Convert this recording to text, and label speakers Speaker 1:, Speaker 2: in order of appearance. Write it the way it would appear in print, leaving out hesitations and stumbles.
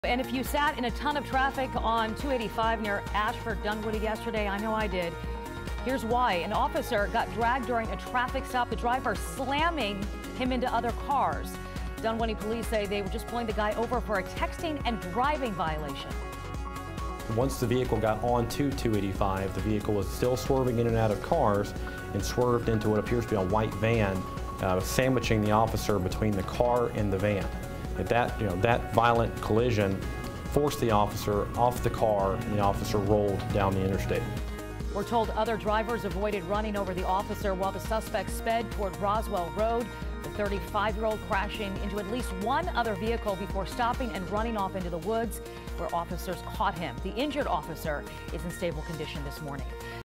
Speaker 1: And if you sat in a ton of traffic on 285 near Ashford Dunwoody yesterday, I know I did. Here's why. An officer got dragged during a traffic stop, the driver slamming him into other cars. Dunwoody police say they were just pulling the guy over for a texting and driving violation.
Speaker 2: Once the vehicle got onto 285, the vehicle was still swerving in and out of cars and swerved into what appears to be a white van, sandwiching the officer between the car and the van. That violent collision forced the officer off the car, and the officer rolled down the interstate.
Speaker 1: We're told other drivers avoided running over the officer while the suspect sped toward Roswell Road. The 35-year-old crashing into at least one other vehicle before stopping and running off into the woods, where officers caught him. The injured officer is in stable condition this morning.